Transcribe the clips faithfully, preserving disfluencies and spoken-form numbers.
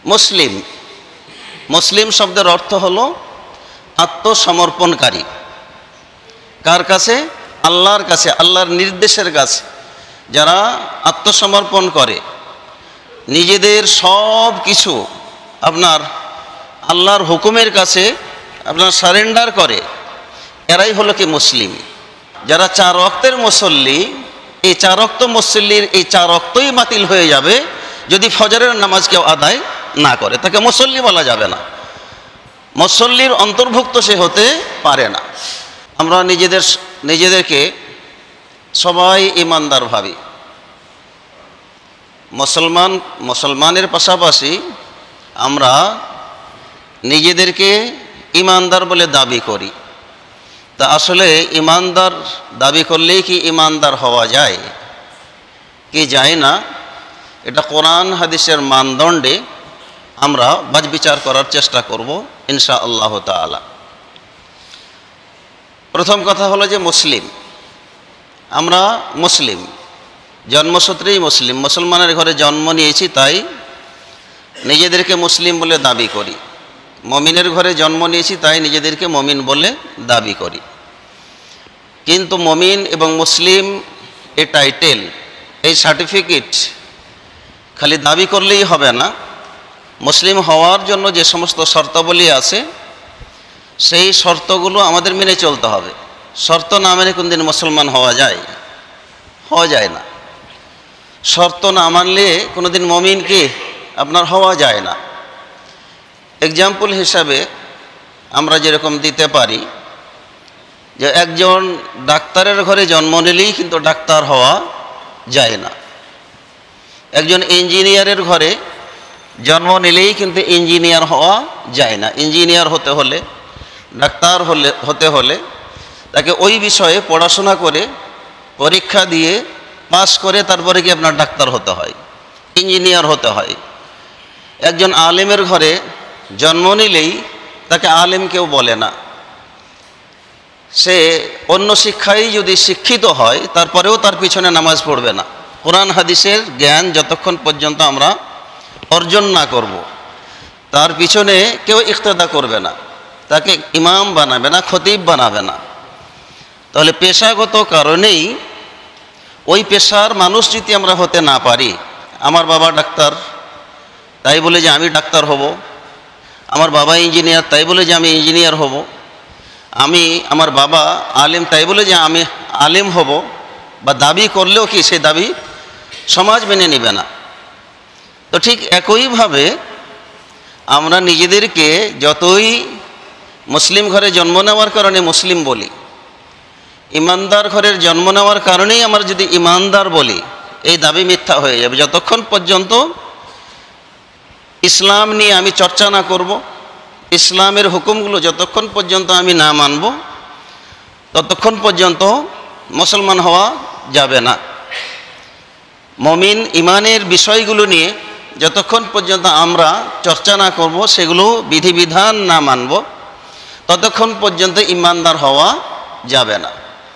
মুসলিম মুসলিম শব্দের অর্থ হলো আত্মসমর্পণকারী। কার কাছে? আল্লাহর কাছে, আল্লাহর নির্দেশের কাছে। যারা আত্মসমর্পণ করে, নিজেদের সব কিছু আপনার আল্লাহর হুকুমের কাছে আপনার সারেন্ডার করে, এরাই হলো কি মুসলিম। যারা চার ওয়াক্তের মুসল্লি, এই চার ওয়াক্ত মুসল্লির এই চার ওয়াক্তই বাতিল হয়ে যাবে যদি ফজরের নামাজ কেউ আদায় না করে, তাকে মুসল্লি বলা যাবে না, মুসল্লির অন্তর্ভুক্ত সে হতে পারে না। আমরা নিজেদের নিজেদেরকে সবাই ইমানদার ভাবি। মুসলমান মুসলমানের পাশাপাশি আমরা নিজেদেরকে ইমানদার বলে দাবি করি। তা আসলে ইমানদার দাবি করলেই কি ইমানদার হওয়া যায় কি যায় না, এটা কোরআন হাদিসের মানদণ্ডে আমরা বাছবিচার করার চেষ্টা করব ইনশাআল্লাহ তাআলা। প্রথম কথা হলো যে মুসলিম, আমরা মুসলিম, জন্মসূত্রেই মুসলিম, মুসলমানের ঘরে জন্ম নিয়েছি, তাই নিজেদেরকে মুসলিম বলে দাবি করি। মমিনের ঘরে জন্ম নিয়েছি, তাই নিজেদেরকে মমিন বলে দাবি করি। কিন্তু মমিন এবং মুসলিম এই টাইটেল, এই সার্টিফিকেট খালি দাবি করলেই হবে না। মুসলিম হওয়ার জন্য যে সমস্ত শর্তাবলী আছে, সেই শর্তগুলো আমাদের মেনে চলতে হবে। শর্ত না মেনে কোনদিন মুসলমান হওয়া যায়? হওয়া যায় না। শর্ত না মানলে কোনোদিন মমিন কি আপনার হওয়া যায় না। এক্সাম্পল হিসাবে আমরা যেরকম দিতে পারি যে একজন ডাক্তারের ঘরে জন্ম নিলেই কিন্তু ডাক্তার হওয়া যায় না। একজন ইঞ্জিনিয়ারের ঘরে জন্ম নিলেই কিন্তু ইঞ্জিনিয়ার হওয়া যায় না। ইঞ্জিনিয়ার হতে হলে, ডাক্তার হলে হতে হলে তাকে ওই বিষয়ে পড়াশোনা করে, পরীক্ষা দিয়ে পাস করে তারপরে কি আপনার ডাক্তার হতে হয়, ইঞ্জিনিয়ার হতে হয়। একজন আলেমের ঘরে জন্ম নিলেই তাকে আলেম কেউ বলে না। সে অন্য শিক্ষায় যদি শিক্ষিত হয়, তারপরেও তার পিছনে নামাজ পড়বে না। কোরআন হাদিসের জ্ঞান যতক্ষণ পর্যন্ত আমরা অর্জন না করব, তার পিছনে কেউ ইক্তেদা করবে না, তাকে ইমাম বানাবে না, খতিব বানাবে না। তাহলে পেশাগত কারণেই ওই পেশার মানুষ যদি আমরা হতে না পারি, আমার বাবা ডাক্তার তাই বলে যে আমি ডাক্তার হব, আমার বাবা ইঞ্জিনিয়ার তাই বলে যে আমি ইঞ্জিনিয়ার হব, আমি আমার বাবা আলেম তাই বলে যে আমি আলেম হব, বা দাবি করলেও কি সেই দাবি সমাজ মেনে নেবে না। তো ঠিক একইভাবে আমরা নিজেদেরকে যতই মুসলিম ঘরে জন্ম নেওয়ার কারণে মুসলিম বলি, ইমানদার ঘরের জন্ম নেওয়ার কারণেই আমরা যদি ইমানদার বলি, এই দাবি মিথ্যা হয়ে যাবে। যতক্ষণ পর্যন্ত ইসলাম নিয়ে আমি চর্চা না করব, ইসলামের হুকুমগুলো যতক্ষণ পর্যন্ত আমি না মানব, ততক্ষণ পর্যন্ত মুসলমান হওয়া যাবে না। মমিন ইমানের বিষয়গুলো নিয়ে যতক্ষণ পর্যন্ত আমরা চর্চা না করব, সেগুলো বিধিবিধান না মানব, ততক্ষণ পর্যন্ত ইমানদার হওয়া যাবে না।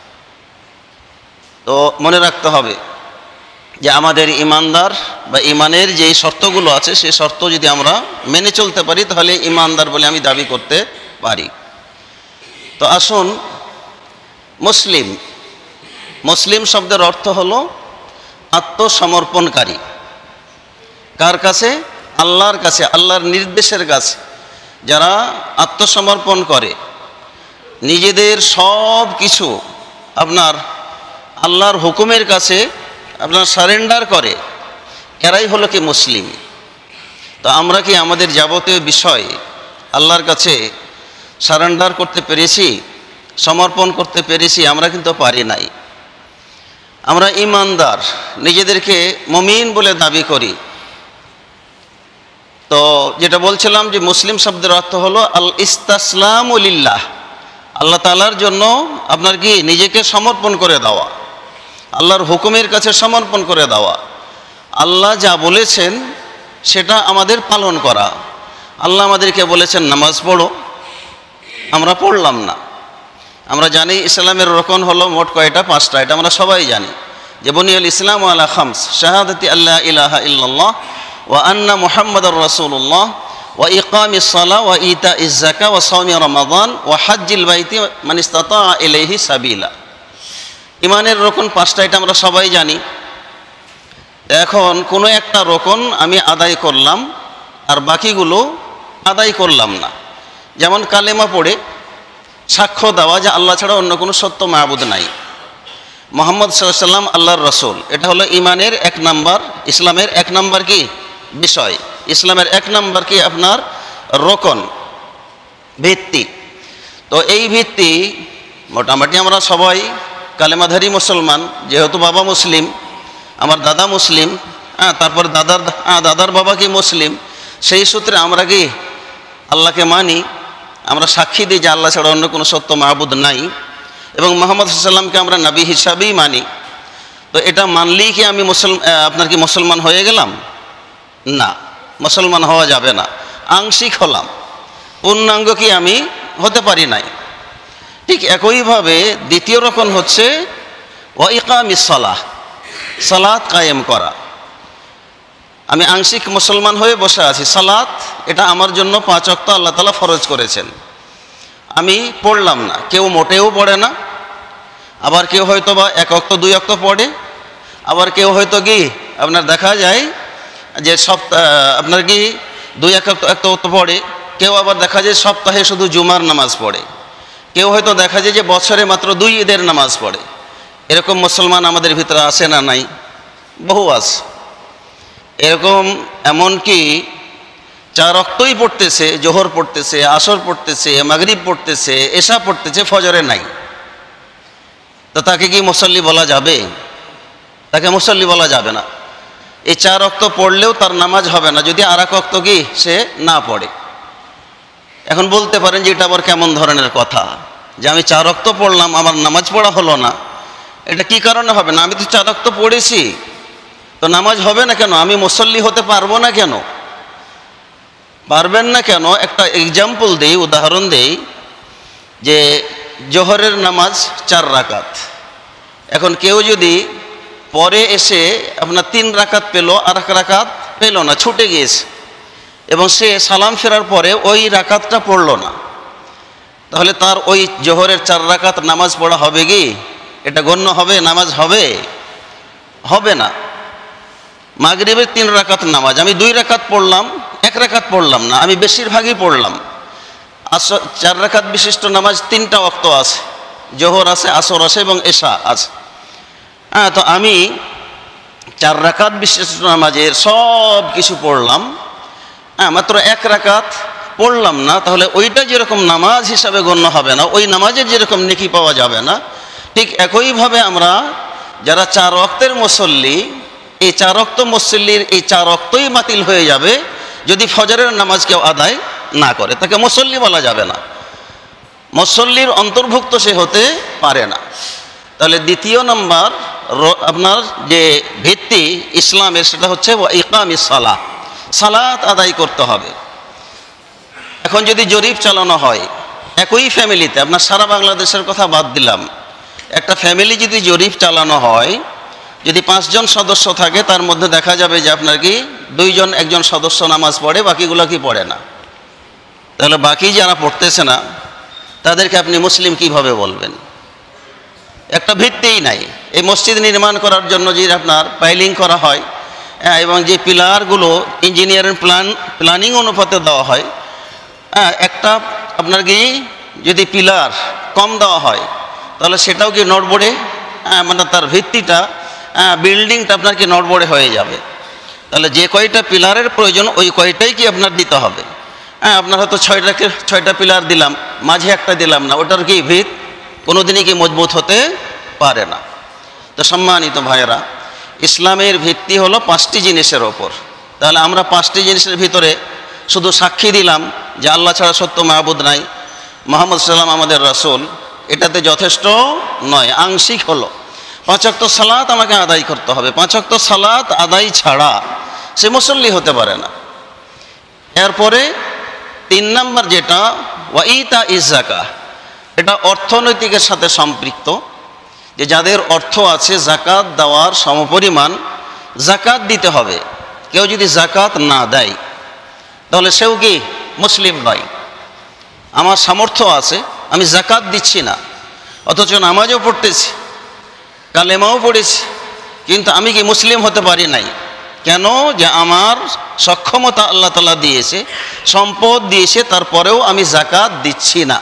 তো মনে রাখতে হবে যে আমাদের ইমানদার বা ইমানের যে শর্তগুলো আছে, সেই শর্ত যদি আমরা মেনে চলতে পারি, তাহলে ইমানদার বলে আমি দাবি করতে পারি। তো আসুন, মুসলিম মুসলিম শব্দের অর্থ হলো আত্মসমর্পণকারী। কার কাছে? আল্লাহর কাছে, আল্লাহর নির্দেশের কাছে। যারা আত্মসমর্পণ করে, নিজেদের সব কিছু আপনার আল্লাহর হুকুমের কাছে আপনার সারেন্ডার করে, এরাই হলো কি মুসলিম। তো আমরা কি আমাদের যাবতীয় বিষয় আল্লাহর কাছে সারেন্ডার করতে পেরেছি, সমর্পণ করতে পেরেছি? আমরা কিন্তু পারি নাই। আমরা ইমানদার, নিজেদেরকে মুমিন বলে দাবি করি। তো যেটা বলছিলাম যে মুসলিম শব্দের অর্থ হলো আল ইস্তাসলামু লিল্লাহ, আল্লাহ তাআলার জন্য আপনার কি নিজেকে সমর্পণ করে দেওয়া, আল্লাহর হুকুমের কাছে সমর্পণ করে দেওয়া। আল্লাহ যা বলেছেন সেটা আমাদের পালন করা। আল্লাহ আমাদেরকে বলেছেন নামাজ পড়ো, আমরা পড়লাম না। আমরা জানি ইসলামের রকন হলো মোট কয়টা? পাঁচটা। এটা আমরা সবাই জানি যে বুনিয়াল ইসলাম আলা খামস, শাহাদাতি আল্লা ইলাহা ইল্লাল্লাহ ওয়া আন্না মুহাম্মাদুর রাসূলুল্লাহ ওয়া ইকামিস সালাহ ওয়া ইতাইজ যাকাত ওয়া সাওমি রমাদান ওয়া হজ্জিল বাইতি মান ইসতাতা ইলাইহি সাবিলা। ইমানের রকন পাঁচটা, এটা আমরা সবাই জানি। এখন কোনো একটা রকন আমি আদায় করলাম আর বাকিগুলো আদায় করলাম না। যেমন কালেমা পড়ে সাক্ষ্য দেওয়া যে আল্লাহ ছাড়া অন্য কোনো সত্য মাবুদ নাই, মুহাম্মদ সাল্লাল্লাহু আলাইহি ওয়াসাল্লাম আল্লাহর রসুল, এটা হলো ইমানের এক নাম্বার, ইসলামের এক নাম্বার কি বিষয়, ইসলামের এক নাম্বার কি আপনার রকন, ভিত্তি। তো এই ভিত্তি মোটামুটি আমরা সবাই কালেমাধারী মুসলমান, যেহেতু বাবা মুসলিম, আমার দাদা মুসলিম, হ্যাঁ, তারপর দাদার হ্যাঁ দাদার বাবা কি মুসলিম, সেই সূত্রে আমরা কি আল্লাহকে মানি, আমরা সাক্ষী দিই যে আল্লাহ ছাড়া অন্য কোনো সত্য মাহবুদ নাই, এবং মুহাম্মদ সাল্লাল্লাহু আলাইহি ওয়াসাল্লামকে আমরা নবী হিসাবেই মানি। তো এটা মানলেই কি আমি মুসলমান, আপনার কি মুসলমান হয়ে গেলাম? না, মুসলমান হওয়া যাবে না, আংশিক হলাম, পূর্ণাঙ্গ কি আমি হতে পারি নাই। ঠিক একইভাবে দ্বিতীয় রকম হচ্ছে ওয়া ইকামিস সালাহ, সালাত কায়েম করা। আমি আংশিক মুসলমান হয়ে বসে আছি, সালাত এটা আমার জন্য পাঁচ ওয়াক্ত আল্লাহ তাআলা ফরজ করেছেন, আমি পড়লাম না, কেউ মোটেও পড়ে না, আবার কেউ হয়তো বা এক ওয়াক্ত দুই ওয়াক্ত পড়ে, আবার কেউ হয়তো কি আপনার দেখা যায় যে সপ্তাহ আপনার কি দুই এক একটা ওয়াক্ত পড়ে, কেউ আবার দেখা যায় সপ্তাহে শুধু জুমার নামাজ পড়ে, কেউ হয়তো দেখা যায় যে বছরে মাত্র দুই ঈদের নামাজ পড়ে। এরকম মুসলমান আমাদের ভিতরে আছে না নাই? বহু আছে এরকম। এমনকি চার ওয়াক্তই পড়তেছে, জোহর পড়তেছে, আসর পড়তেছে, মাগরিব পড়তেছে, এশা পড়তেছে, ফজরে নাই। তো তাকে কি মুসল্লি বলা যাবে? তাকে মুসল্লি বলা যাবে না। এই চার ওয়াক্ত পড়লেও তার নামাজ হবে না যদি আর এক ওয়াক্ত কি সে না পড়ে। এখন বলতে পারেন যে এটা আবার কেমন ধরনের কথা, যে আমি চার ওয়াক্ত পড়লাম আমার নামাজ পড়া হলো না, এটা কি কারণে হবে না? আমি তো চার ওয়াক্ত পড়েছি, তো নামাজ হবে না কেন? আমি মুসল্লি হতে পারবো না কেন? পারবেন না কেন? একটা এক্সাম্পল দেই, উদাহরণ দেই, যে জোহরের নামাজ চার রাকাত, এখন কেউ যদি পরে এসে আপনার তিন রাকাত পেল, আর এক রাকাত পেল না, ছুটে গিয়েছে, এবং সে সালাম ফেরার পরে ওই রাকাতটা পড়ল না, তাহলে তার ওই জোহরের চার রাকাত নামাজ পড়া হবে কি? এটা গণ্য হবে? নামাজ হবে? হবে না। মাগরিবের তিন রাকাত নামাজ আমি দুই রাকাত পড়লাম, এক রাকাত পড়লাম না, আমি বেশিরভাগই পড়লাম। আসর চার রাকাত বিশিষ্ট নামাজ তিনটা ওয়াক্ত আছে, জোহর আছে, আসর আছে এবং এশা আছে। হ্যাঁ, তো আমি চার রাকাত বিশিষ্ট নামাজের সব কিছু পড়লাম, হ্যাঁ, মাত্র এক রাকাত পড়লাম না, তাহলে ওইটা যেরকম নামাজ হিসাবে গণ্য হবে না, ওই নামাজের যেরকম নেকি পাওয়া যাবে না, ঠিক একইভাবে আমরা যারা চার ওয়াক্তের মুসল্লি, এই চার ওয়াক্ত মুসল্লির এই চার ওয়াক্তই বাতিল হয়ে যাবে যদি ফজরের নামাজ কেউ আদায় না করে, তাকে মুসল্লি বলা যাবে না, মুসল্লির অন্তর্ভুক্ত সে হতে পারে না। তাহলে দ্বিতীয় নম্বর আপনার যে ভিত্তি ইসলামের, সেটা হচ্ছে ইকামিস সালাহ, সালাত আদায় করতে হবে। এখন যদি জরিপ চালানো হয় একই ফ্যামিলিতে, আপনার সারা বাংলাদেশের কথা বাদ দিলাম, একটা ফ্যামিলি যদি জরিপ চালানো হয়, যদি পাঁচজন সদস্য থাকে তার মধ্যে দেখা যাবে যে আপনার কি দুইজন একজন সদস্য নামাজ পড়ে, বাকিগুলো কি পড়ে না। তাহলে বাকি যারা পড়তেছে না তাদেরকে আপনি মুসলিম কিভাবে বলবেন? একটা ভিত্তিই নাই। এই মসজিদ নির্মাণ করার জন্য যে আপনার পাইলিং করা হয়, হ্যাঁ, এবং যে পিলারগুলো ইঞ্জিনিয়ারিং প্ল্যান প্ল্যানিং অনুপাতে দেওয়া হয়, হ্যাঁ, একটা আপনার কি যদি পিলার কম দেওয়া হয় তাহলে সেটাও কি নড়বড়ে, হ্যাঁ, মানে তার ভিত্তিটা, হ্যাঁ, বিল্ডিংটা আপনার কি নড়বড়ে হয়ে যাবে। তাহলে যে কয়টা পিলারের প্রয়োজন ওই কয়টাই কি আপনার দিতে হবে। হ্যাঁ, আপনার হয়তো ছয়টাকে ছয়টা পিলার দিলাম, মাঝে একটা দিলাম না, ওটার কি ভিত কোনোদিনই কি মজবুত হতে পারে না। তো সম্মানিত ভাইয়েরা, ইসলামের ভিত্তি হলো পাঁচটি জিনিসের ওপর। তাহলে আমরা পাঁচটি জিনিসের ভিতরে শুধু সাক্ষী দিলাম যে আল্লাহ ছাড়া সত্য মাহবুদ নাই, মুহাম্মদ সাল্লাল্লাহু আলাইহি ওয়াসাল্লাম আমাদের রাসূল, এটাতে যথেষ্ট নয়, আংশিক হলো। পাঁচ ওয়াক্ত সালাত আমাকে আদায় করতে হবে, পাঁচ ওয়াক্ত সালাত আদায় ছাড়া সে মুসল্লি হতে পারে না। এরপরে তিন নম্বর যেটা ওয়া ইতাইজ যাকাত, এটা অর্থনৈতিকের সাথে সম্পৃক্ত, যে যাদের অর্থ আছে জাকাত দেওয়ার সমপরিমাণ জাকাত দিতে হবে। কেউ যদি জাকাত না দেয় তাহলে সেও কি মুসলিম নয়। আমার সামর্থ্য আছে, আমি জাকাত দিচ্ছি না, অথচ নামাজও পড়তেছি, কালেমাও পড়েছি, কিন্তু আমি কি মুসলিম হতে পারি নাই। কেন? যে আমার সক্ষমতা আল্লাহ তাআলা দিয়েছে, সম্পদ দিয়েছে, তারপরেও আমি জাকাত দিচ্ছি না।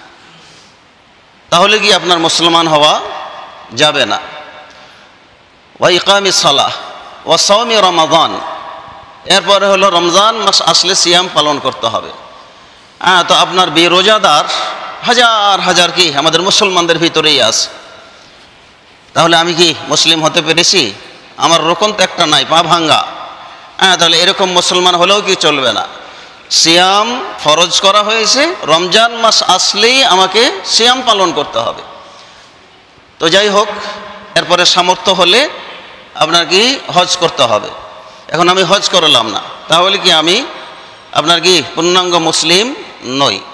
তাহলে কি আপনার মুসলমান হওয়া যাবে না। ওয়া ইকামিস সালাহ ওয়া সাওমি রমাদান, এরপরে হলো রমজান মাস আসলে সিয়াম পালন করতে হবে। হ্যাঁ, তো আপনার বেরোজাদার হাজার হাজার কি আমাদের মুসলমানদের ভিতরেই আছে। তাহলে আমি কি মুসলিম হতে পেরেছি? আমার রোকন তো একটা নাই, পা ভাঙ্গা। হ্যাঁ, তাহলে এরকম মুসলমান হলেও কি চলবে না। সিয়াম ফরজ করা হয়েছে, রমজান মাস আসলেই আমাকে সিয়াম পালন করতে হবে। তো যাই হোক, এরপরে সামর্থ্য হলে আপনার কি হজ করতে হবে। এখন আমি হজ করলাম না, তাহলে কি আমি আপনার কি পূর্ণাঙ্গ মুসলিম নই।